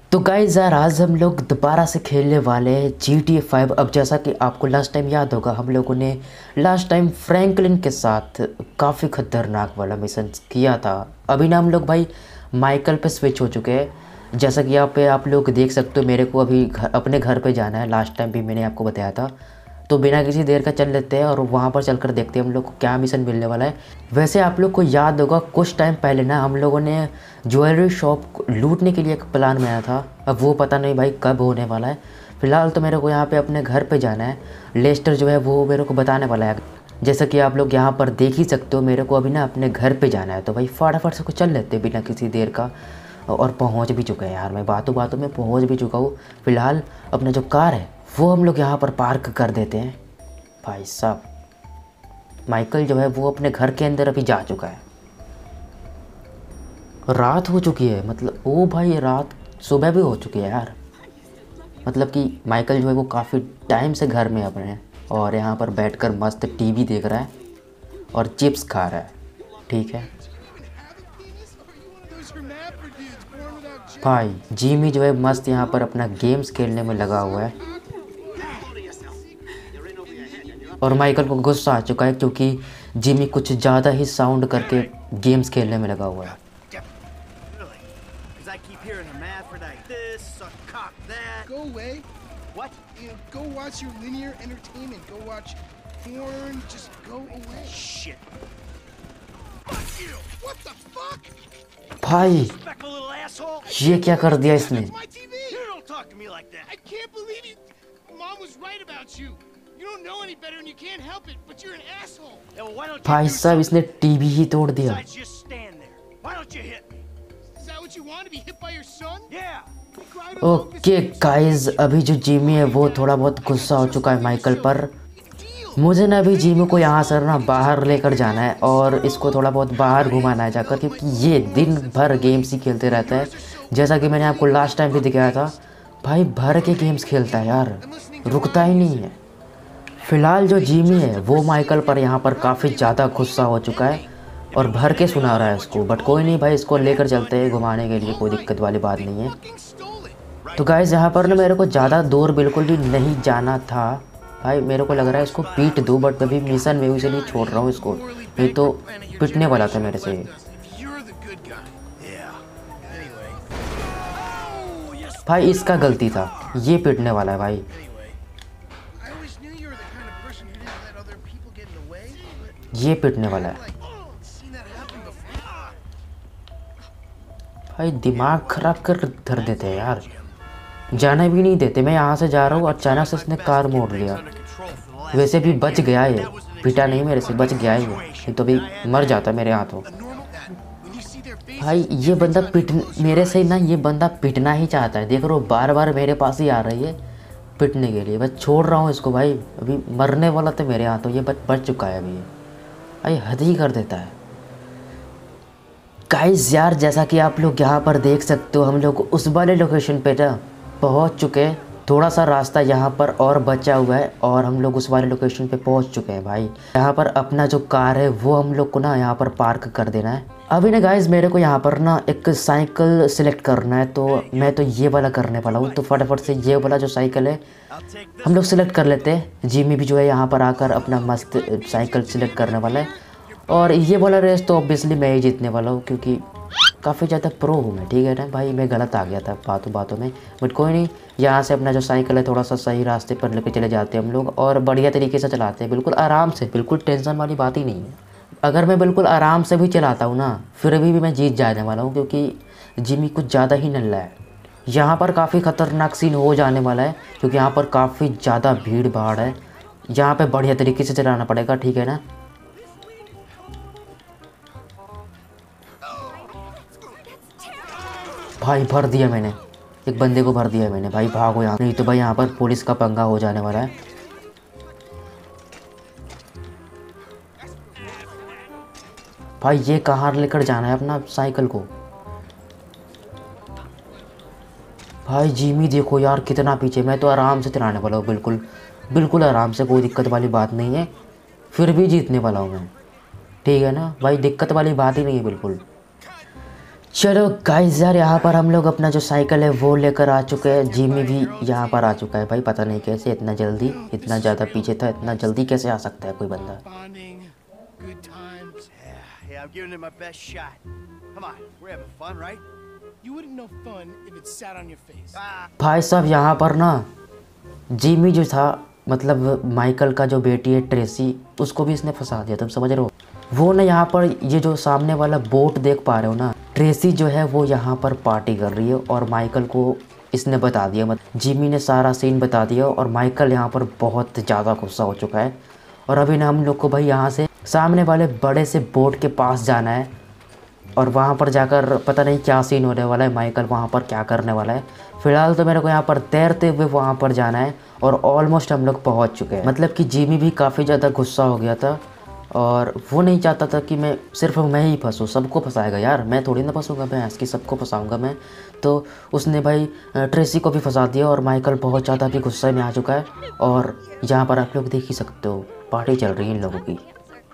तो गाइस यार आज हम लोग दोबारा से खेलने वाले हैं GTA 5। अब जैसा कि आपको लास्ट टाइम याद होगा, हम लोगों ने लास्ट टाइम फ्रैंकलिन के साथ काफ़ी खतरनाक वाला मिशन किया था। अभी ना हम लोग भाई माइकल पे स्विच हो चुके हैं। जैसा कि यहाँ पे आप लोग देख सकते हो, मेरे को अभी अपने घर पे जाना है। लास्ट टाइम भी मैंने आपको बताया था, तो बिना किसी देर का चल लेते हैं और वहाँ पर चलकर देखते हैं हम लोग को क्या मिशन मिलने वाला है। वैसे आप लोग को याद होगा कुछ टाइम पहले ना हम लोगों ने ज्वेलरी शॉप लूटने के लिए एक प्लान बनाया था। अब वो पता नहीं भाई कब होने वाला है। फ़िलहाल तो मेरे को यहाँ पे अपने घर पे जाना है। लेस्टर जो है वो मेरे को बताने वाला है। जैसा कि आप लोग यहाँ पर देख ही सकते हो, मेरे को अभी ना अपने घर पे जाना है। तो भाई फटाफट से कुछ चल लेते हैं बिना किसी देर का। और पहुँच भी चुके हैं यार, मैं बातों बातों में पहुँच भी चुका हूँ। फ़िलहाल अपना जो कार है वो हम लोग यहाँ पर पार्क कर देते हैं। भाई साहब माइकल जो है वो अपने घर के अंदर अभी जा चुका है। रात हो चुकी है, मतलब ओ भाई रात सुबह भी हो चुकी है यार। मतलब कि माइकल जो है वो काफ़ी टाइम से घर में अपने हैं और यहाँ पर बैठकर मस्त टीवी देख रहा है और चिप्स खा रहा है। ठीक है भाई, जिमी जो है मस्त यहाँ पर अपना गेम्स खेलने में लगा हुआ है और माइकल को गुस्सा आ चुका है क्योंकि जिमी कुछ ज़्यादा ही साउंड करके गेम्स खेलने में लगा हुआ है। भाई ये क्या कर दिया इसने? भाई साहब इसने टीवी ही तोड़ दिया। ओके गाइस, अभी जो जिमी है वो थोड़ा बहुत गुस्सा हो चुका है माइकल पर। मुझे ना अभी जिमी को यहाँ से ना बाहर लेकर जाना है और इसको थोड़ा बहुत बाहर घुमाना है जाकर, क्योंकि ये दिन भर गेम्स ही खेलते रहता है। जैसा कि मैंने आपको लास्ट टाइम भी दिखाया था, भाई भर के गेम्स खेलता है यार, रुकता ही नहीं है। फ़िलहाल जो जिमी है वो माइकल पर यहाँ पर काफ़ी ज़्यादा गुस्सा हो चुका है और भर के सुना रहा है इसको। बट कोई नहीं भाई, इसको लेकर चलते हैं घुमाने के लिए, कोई दिक्कत वाली बात नहीं है। तो गाइस यहाँ पर ना मेरे को ज़्यादा दूर बिल्कुल भी नहीं जाना था। भाई मेरे को लग रहा है इसको पीट दूँ, बट अभी मिशन में इसलिए छोड़ रहा हूँ इसको, नहीं तो पिटने वाला था मेरे से। भाई इसका गलती था, ये पिटने वाला है भाई, ये पिटने वाला है। भाई दिमाग खराब कर धर देते हैं यार, जाने भी नहीं देते। मैं यहाँ से जा रहा हूँ, अचानक से इसने कार मोड़ लिया। वैसे भी बच गया है, पिटा नहीं मेरे से, बच गया है ये, नहीं तो भी मर जाता मेरे हाथों। भाई ये बंदा मेरे से ना, ये बंदा पिटना ही चाहता है। देख रहे हो बार बार मेरे पास ही आ रही है पिटने के लिए। बस छोड़ रहा हूँ इसको भाई, अभी मरने वाला था मेरे हाथों, ये बच चुका है अभी। भाई हद ही कर देता है। गाइस यार जैसा कि आप लोग यहाँ पर देख सकते हो, हम लोग उस वाले लोकेशन पे ना पहुँच चुके हैं। थोड़ा सा रास्ता यहाँ पर और बचा हुआ है और हम लोग उस वाले लोकेशन पे पहुँच चुके हैं। भाई यहाँ पर अपना जो कार है वो हम लोग को ना यहाँ पर पार्क कर देना है। अभी ना गाइस मेरे को यहाँ पर ना एक साइकिल सिलेक्ट करना है, तो मैं तो ये वाला करने वाला हूँ। तो फटाफट से ये वाला जो साइकिल है हम लोग सिलेक्ट कर लेते हैं। जिमी भी जो है यहाँ पर आकर अपना मस्त साइकिल सिलेक्ट करने वाला है और ये वाला रेस तो ऑब्वियसली मैं ही जीतने वाला हूँ, क्योंकि काफ़ी ज़्यादा प्रो हूँ मैं। ठीक है ना भाई, मैं गलत आ गया था बातों बातों में, बट कोई नहीं। यहाँ से अपना जो साइकिल है थोड़ा सा सही रास्ते पर लेके चले जाते हैं हम लोग और बढ़िया तरीके से चलाते हैं, बिल्कुल आराम से, बिल्कुल टेंशन वाली बात ही नहीं है। अगर मैं बिल्कुल आराम से भी चलाता हूँ ना, फिर भी मैं जीत जाने वाला हूँ, क्योंकि जिमी कुछ ज़्यादा ही नल्ला है। यहाँ पर काफ़ी ख़तरनाक सीन हो जाने वाला है, क्योंकि यहाँ पर काफ़ी ज़्यादा भीड़ भाड़ है। यहाँ पर बढ़िया तरीके से चलाना पड़ेगा, ठीक है ना। भाई भर दिया मैंने, एक बंदे को भर दिया मैंने। भाई भागो यहाँ, नहीं तो भाई यहाँ पर पुलिस का पंगा हो जाने वाला है। भाई ये कहाँ लेकर जाना है अपना साइकिल को? भाई जिमी देखो यार कितना पीछे, मैं तो आराम से चलाने वाला हूँ, बिल्कुल बिल्कुल आराम से, कोई दिक्कत वाली बात नहीं है। फिर भी जीतने वाला हूँ मैं, ठीक है ना भाई, दिक्कत वाली बात ही नहीं है बिल्कुल। चलो गाइस यार, यहाँ पर हम लोग अपना जो साइकिल है वो लेकर आ चुके हैं। जिमी भी यहाँ पर आ चुका है भाई, पता नहीं कैसे इतना जल्दी, इतना ज़्यादा पीछे था, इतना जल्दी कैसे आ सकता है कोई बंदा। भाई साहब यहाँ पर ना जिमी जो था, मतलब माइकल का जो बेटी है ट्रेसी, उसको भी इसने फंसा दिया, तुम समझ रहे हो। वो ना यहाँ पर ये जो सामने वाला बोट देख पा रहे हो ना, ट्रेसी जो है वो यहाँ पर पार्टी कर रही है और माइकल को इसने बता दिया, मतलब जिमी ने सारा सीन बता दिया और माइकल यहाँ पर बहुत ज़्यादा गुस्सा हो चुका है। और अभी ना हम लोग को भाई यहाँ से सामने वाले बड़े से बोट के पास जाना है और वहाँ पर जाकर पता नहीं क्या सीन होने वाला है, माइकल वहाँ पर क्या करने वाला है। फ़िलहाल तो मेरे को यहाँ पर तैरते हुए वहाँ पर जाना है और ऑलमोस्ट हम लोग पहुँच चुके हैं। मतलब कि जिमी भी काफ़ी ज़्यादा गुस्सा हो गया था और वो नहीं चाहता था कि सिर्फ मैं ही फंसूँ, सबको फंसाएगा यार, मैं थोड़ी ना फंसूँगा, मैं इसकी सबको फंसाऊँगा मैं। तो उसने भाई ट्रेसी को भी फंसा दिया और माइकल बहुत ज़्यादा भी गुस्से में आ चुका है। और यहाँ पर आप लोग देख ही सकते हो पार्टी चल रही है इन लोगों की।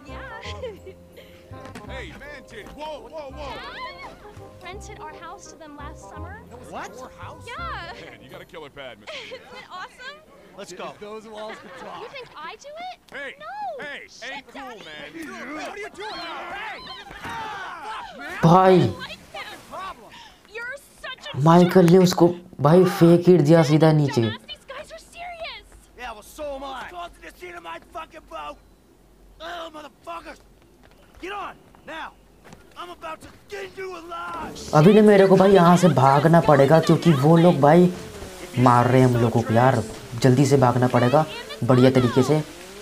Rented our house to them last summer. What? Your house? Yeah. Man, you got a killer pad, Mr. Isn't it awesome? Let's go. Those walls can talk. You think I do it? Hey. No. Hey. Ain't cool, Daddy. man. What are you doing? Hey. भाई Like that. You're such a Michael ने उसको भाई फेंक ही दिया सीधा नीचे। dumbass. These guys are serious. Yeah, well, so am I. Called to the scene of my fucking boat. Oh, motherfuckers. Get on, now. I'm about to skin you alive. अभी ने मेरे को भाई यहाँ से भागना पड़ेगा क्योंकि वो लोग भाई मार रहे हैं हम लोगों को यार, जल्दी से भागना पड़ेगा बढ़िया तरीके से।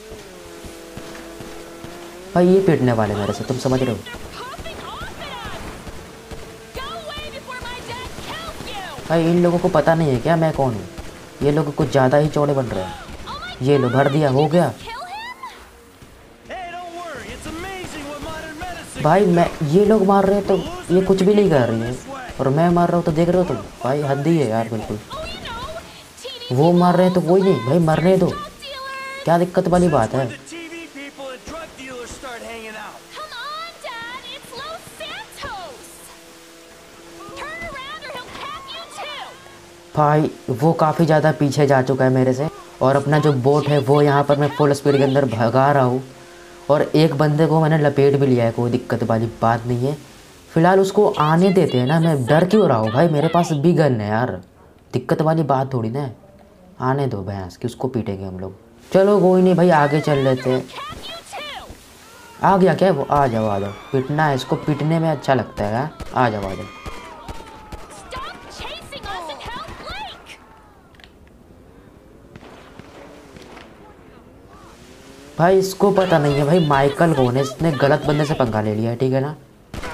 भाई ये पीटने वाले मेरे से, तुम समझ रहे हो। Popping off at us. Go away before my dad kills you. भाई इन लोगों को पता नहीं है क्या मैं कौन हूँ, ये लोग कुछ ज़्यादा ही चौड़े बन रहे हैं। Oh my ये लो भर दिया, हो गया। kill him? Hey, don't worry. It's amazing what modern medicine. भाई मैं ये लोग मार रहे हैं तो ये कुछ भी नहीं कर रही है और मैं मार रहा हूँ तो देख रहे हो तुम। भाई हद ही है यार बिल्कुल। Oh, you know, teeny वो मार रहे हैं तो कोई नहीं, भाई मरने दो, drug dealers. क्या दिक्कत वाली बात है। The TV people and drug dealers start hanging out. Come on, Dad. It's Los Santos. Turn around or he'll cap you too. भाई वो काफ़ी ज़्यादा पीछे जा चुका है मेरे से और अपना जो बोट है वो यहाँ पर मैं फुल स्पीड के अंदर भगा रहा हूँ और एक बंदे को मैंने लपेट भी लिया है, कोई दिक्कत वाली बात नहीं है। फ़िलहाल उसको आने देते हैं ना, मैं डर क्यों रहा हूँ भाई, मेरे पास भी गन है यार, दिक्कत वाली बात थोड़ी ना है। आने दो भैंस कि उसको पीटेंगे हम लोग। चलो कोई नहीं भाई, आगे चल लेते हैं। Cap you too. आ गया क्या वो, आ जाओ आ जाओ, पीटना है इसको, पीटने में अच्छा लगता है। आ जाओ आ जाओ। Stop chasing us and help Blake. भाई इसको पता नहीं है भाई माइकल कौन है, इसने गलत बंदे से पंगा ले लिया है, ठीक है ना।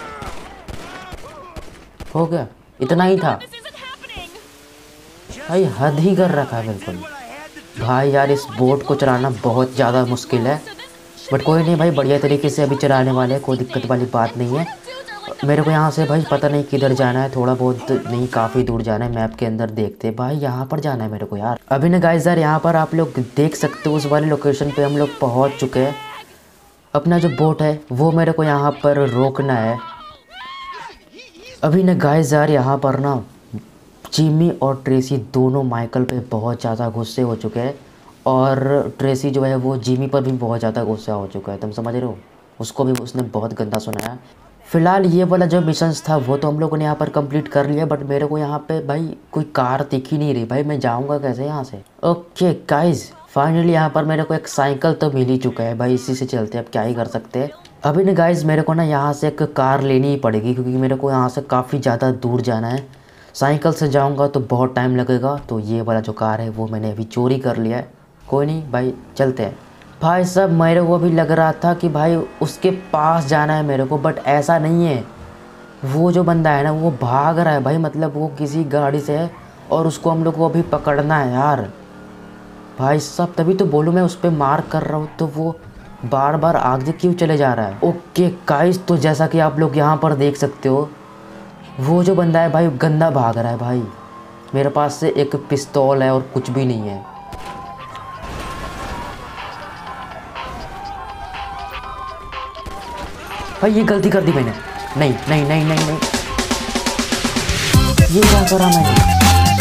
हो गया, इतना ही था This isn't happening. भाई, हद ही कर रखा है बिल्कुल। भाई यार इस बोट को चलाना बहुत ज़्यादा मुश्किल है, बट कोई नहीं भाई, बढ़िया तरीके से अभी चलाने वाले हैं, कोई दिक्कत वाली बात नहीं है। मेरे को यहाँ से भाई पता नहीं किधर जाना है, थोड़ा बहुत नहीं काफ़ी दूर जाना है, मैप के अंदर देखते हैं। भाई यहाँ पर जाना है मेरे को यार। अभी ना गाइस यार यहाँ पर आप लोग देख सकते हो उस वाले लोकेशन पे हम लोग पहुँच चुके हैं। अपना जो बोट है वो मेरे को यहाँ पर रोकना है। अभी ना गाइस यार यहाँ पर ना जिमी और ट्रेसी दोनों माइकल पे बहुत ज़्यादा गुस्से हो चुके हैं और ट्रेसी जो है वो जिमी पर भी बहुत ज़्यादा गुस्सा हो चुका है, तुम समझ रहे हो। उसको भी उसने बहुत गंदा सुनाया। फ़िलहाल ये वाला जो मिशंस था वो तो हम लोगों ने यहाँ पर कंप्लीट कर लिया, बट मेरे को यहाँ पे भाई कोई कार दिख ही नहीं रही। भाई मैं जाऊँगा कैसे यहाँ से। ओके गाइस, फाइनली यहाँ पर मेरे को एक साइकिल तो मिल ही चुका है भाई, इसी से चलते, अब क्या ही कर सकते हैं। अभी ना गाइस मेरे को ना यहाँ से एक कार लेनी ही पड़ेगी क्योंकि मेरे को यहाँ से काफ़ी ज़्यादा दूर जाना है। साइकिल से जाऊँगा तो बहुत टाइम लगेगा, तो ये वाला जो कार है वो मैंने अभी चोरी कर लिया है। कोई नहीं भाई, चलते हैं। भाई साहब मेरे को भी लग रहा था कि भाई उसके पास जाना है मेरे को, बट ऐसा नहीं है। वो जो बंदा है ना वो भाग रहा है भाई, मतलब वो किसी गाड़ी से है और उसको हम लोग को अभी पकड़ना है यार। भाई साहब तभी तो बोलूँ मैं उस पर मार कर रहा हूँ, तो वो बार बार आगे क्यों चले जा रहा है। ओके गाइस, तो जैसा कि आप लोग यहाँ पर देख सकते हो वो जो बंदा है भाई गंदा भाग रहा है। भाई मेरे पास से एक पिस्तौल है और कुछ भी नहीं है। भाई ये गलती कर दी मैंने। नहीं नहीं नहीं नहीं नहीं ये क्या करा मैंने?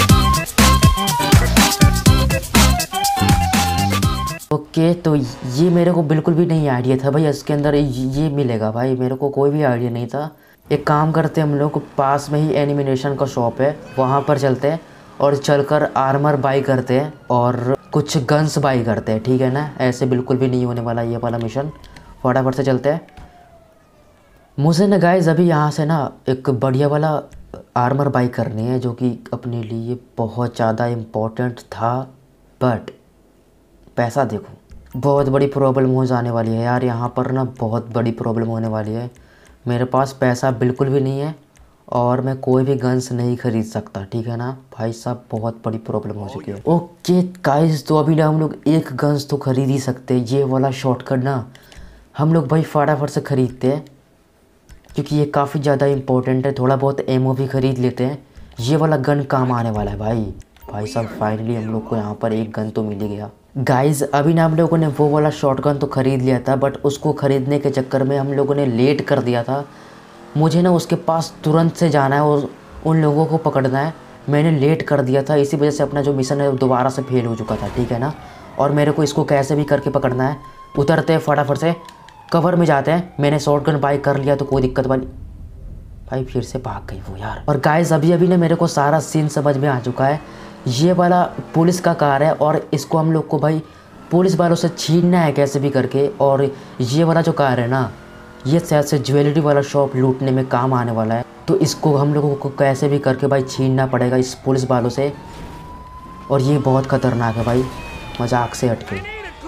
ओके तो ये मेरे को बिल्कुल भी नहीं आइडिया था भाई इसके अंदर ये मिलेगा भाई, मेरे को कोई भी आइडिया नहीं था। एक काम करते हैं हम लोग, पास में ही एनिमेशन का शॉप है, वहाँ पर चलते हैं और चलकर आर्मर बाई करते हैं और कुछ गन्स बाई करते हैं, ठीक है ना। ऐसे बिल्कुल भी नहीं होने वाला ये वाला मिशन, फटाफट से चलते हैं। मुझे ना गाइस अभी यहाँ से ना एक बढ़िया वाला आर्मर बाई करनी है जो कि अपने लिए बहुत ज़्यादा इम्पोर्टेंट था, बट पैसा देखो बहुत बड़ी प्रॉब्लम हो जाने वाली है यार। यहाँ पर ना बहुत बड़ी प्रॉब्लम होने वाली है। मेरे पास पैसा बिल्कुल भी नहीं है और मैं कोई भी गन्स नहीं खरीद सकता, ठीक है ना भाई साहब, बहुत बड़ी प्रॉब्लम हो चुकी है। ओके गाइस तो अभी ना हम लोग एक गन्स तो खरीद ही सकते हैं, ये वाला शॉर्टकट ना हम लोग भाई फटाफट से खरीदते हैं क्योंकि ये काफ़ी ज़्यादा इम्पोर्टेंट है। थोड़ा बहुत एमओ भी खरीद लेते हैं, ये वाला गन काम आने वाला है भाई साहब। फाइनली हम लोग को यहाँ पर एक गन तो मिल ही गया। गाइज़ अभी ना हम लोगों ने वो वाला शॉटगन तो ख़रीद लिया था, बट उसको ख़रीदने के चक्कर में हम लोगों ने लेट कर दिया था। मुझे ना उसके पास तुरंत से जाना है और उन लोगों को पकड़ना है। मैंने लेट कर दिया था, इसी वजह से अपना जो मिशन है वो दोबारा से फेल हो चुका था, ठीक है ना। और मेरे को इसको कैसे भी करके पकड़ना है। उतरते हैं फटाफट से, कवर में जाते हैं। मैंने शॉटगन बाई कर लिया तो कोई दिक्कत वाली, भाई फिर से भाग गई वो यार। और गाइज़ अभी ना मेरे को सारा सीन समझ में आ चुका है। ये वाला पुलिस का कार है और इसको हम लोग को भाई पुलिस वालों से छीनना है कैसे भी करके। और ये वाला जो कार है ना, ये शायद से ज्वेलरी वाला शॉप लूटने में काम आने वाला है, तो इसको हम लोगों को कैसे भी करके भाई छीनना पड़ेगा इस पुलिस वालों से। और ये बहुत ख़तरनाक है भाई, मजाक से हटके।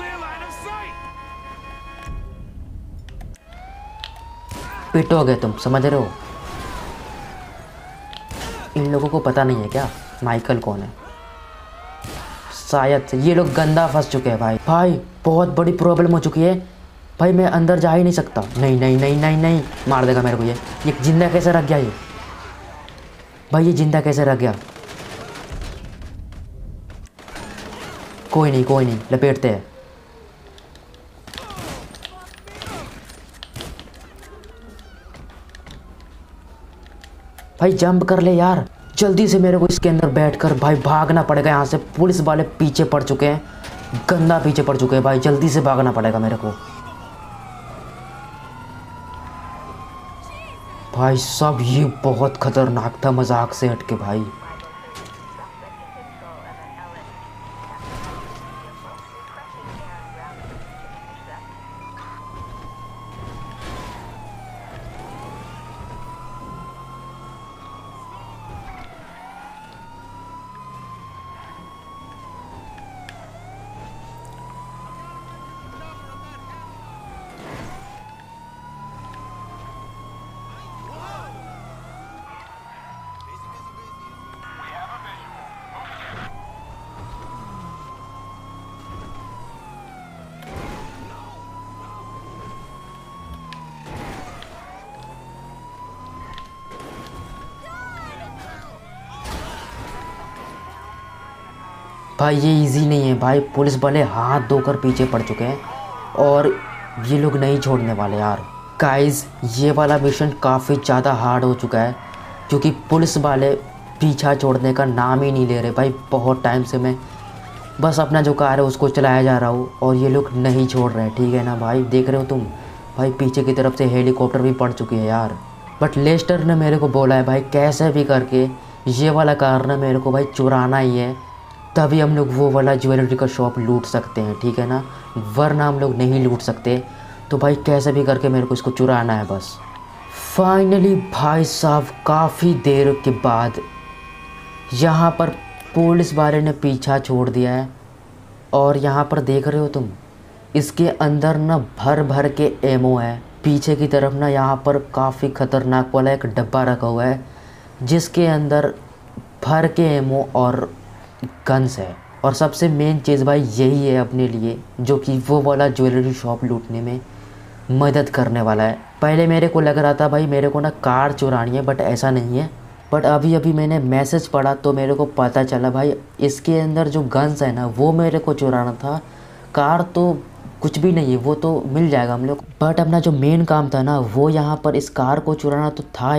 पिटोगे तुम, समझ रहे हो। इन लोगों को पता नहीं है क्या माइकल कौन है, शायद से ये लोग गंदा फंस चुके हैं भाई बहुत बड़ी प्रॉब्लम हो चुकी है भाई। मैं अंदर जा ही नहीं सकता। नहीं नहीं नहीं नहीं नहीं, मार देगा मेरे को ये जिंदा कैसे रख गया ये भाई, ये जिंदा कैसे रख गया। कोई नहीं लपेटते हैं। भाई जंप कर ले यार जल्दी से, मेरे को इसके अंदर बैठकर भाई भागना पड़ेगा यहाँ से। पुलिस वाले पीछे पड़ चुके हैं, गंदा पीछे पड़ चुके हैं भाई, जल्दी से भागना पड़ेगा मेरे को। भाई साहब ये बहुत खतरनाक था, मजाक से हटके भाई। भाई ये इजी नहीं है भाई, पुलिस वाले हाथ धोकर पीछे पड़ चुके हैं और ये लोग नहीं छोड़ने वाले यार। गाइस ये वाला मिशन काफ़ी ज़्यादा हार्ड हो चुका है क्योंकि पुलिस वाले पीछा छोड़ने का नाम ही नहीं ले रहे भाई। बहुत टाइम से मैं बस अपना जो कार है उसको चलाया जा रहा हूँ और ये लोग नहीं छोड़ रहे हैं, ठीक है ना भाई। देख रहे हो तुम भाई पीछे की तरफ से हेलीकॉप्टर भी पड़ चुकी है यार। बट लेस्टर ने मेरे को बोला है भाई कैसे भी करके ये वाला कार ना मेरे को भाई चुराना ही है, तभी हम लोग वो वाला ज्वेलरी का शॉप लूट सकते हैं, ठीक है ना, वरना हम लोग नहीं लूट सकते। तो भाई कैसे भी करके मेरे को इसको चुराना है बस। फाइनली भाई साहब काफ़ी देर के बाद यहाँ पर पुलिस वाले ने पीछा छोड़ दिया है और यहाँ पर देख रहे हो तुम इसके अंदर ना भर भर के एमओ है। पीछे की तरफ ना यहाँ पर काफ़ी ख़तरनाक वाला एक डब्बा रखा हुआ है जिसके अंदर भर के एमओ और गन्स है। और सबसे मेन चीज़ भाई यही है अपने लिए जो कि वो वाला ज्वेलरी शॉप लूटने में मदद करने वाला है। पहले मेरे को लग रहा था भाई मेरे को ना कार चुरानी है, बट ऐसा नहीं है। बट अभी मैंने मैसेज पढ़ा तो मेरे को पता चला भाई इसके अंदर जो गन्स है ना वो मेरे को चुराना था, कार तो कुछ भी नहीं है, वो तो मिल जाएगा हम लोग। बट अपना जो मेन काम था ना वो यहाँ पर इस कार को चुराना तो था ही,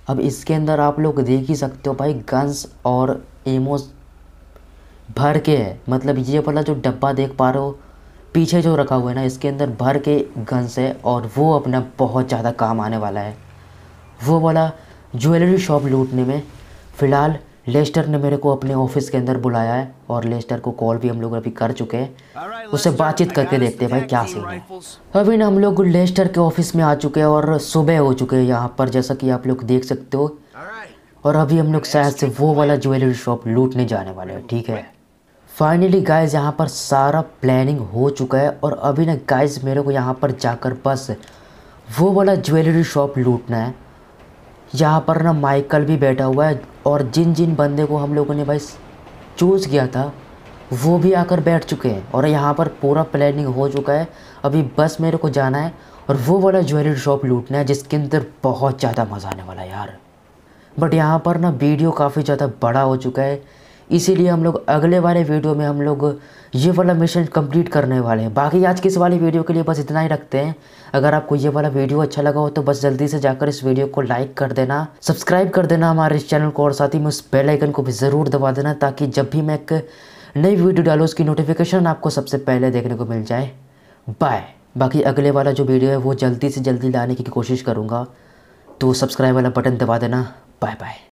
अब इसके अंदर आप लोग देख ही सकते हो भाई, गन्स और एमोस भर के है। मतलब ये वाला जो डब्बा देख पा रहे हो पीछे जो रखा हुआ है ना, इसके अंदर भर के गन्स है और वो अपना बहुत ज़्यादा काम आने वाला है। वो वाला ज्वेलरी शॉप लूटने में फ़िलहाल लेस्टर ने मेरे को अपने ऑफिस के अंदर बुलाया है और लेस्टर को कॉल भी हम लोग अभी कर चुके हैं। उससे बातचीत करके देखते हैं भाई क्या सीन है। अभी ना हम लोग लेस्टर के ऑफिस में आ चुके हैं और सुबह हो चुके हैं यहाँ पर, जैसा कि आप लोग देख सकते हो। और अभी हम लोग शायद से वो वाला ज्वेलरी शॉप लूटने जाने वाले हैं। ठीक है, फाइनली गाइस यहाँ पर सारा प्लानिंग हो चुका है और अभी ना गाइस मेरे को यहाँ पर जाकर बस वो वाला ज्वेलरी शॉप लूटना है। यहाँ पर ना माइकल भी बैठा हुआ है और जिन जिन बंदे को हम लोगों ने भाई चूज़ किया था वो भी आकर बैठ चुके हैं और यहाँ पर पूरा प्लानिंग हो चुका है। अभी बस मेरे को जाना है और वो वाला ज्वेलरी शॉप लूटना है जिसके अंदर बहुत ज़्यादा मज़ा आने वाला है यार। बट यहाँ पर ना वीडियो काफ़ी ज़्यादा बड़ा हो चुका है, इसीलिए हम लोग अगले वाले वीडियो में हम लोग ये वाला मिशन कंप्लीट करने वाले हैं। बाकी आज की इस वाली वीडियो के लिए बस इतना ही रखते हैं। अगर आपको ये वाला वीडियो अच्छा लगा हो तो बस जल्दी से जाकर इस वीडियो को लाइक कर देना, सब्सक्राइब कर देना हमारे इस चैनल को और साथ ही में उस बेल आइकन को भी ज़रूर दबा देना ताकि जब भी मैं एक नई वीडियो डालूँ उसकी नोटिफिकेशन आपको सबसे पहले देखने को मिल जाए। बाय। बाकी अगले वाला जो वीडियो है वो जल्दी से जल्दी लाने की कोशिश करूँगा, तो सब्सक्राइब वाला बटन दबा देना। Bye bye.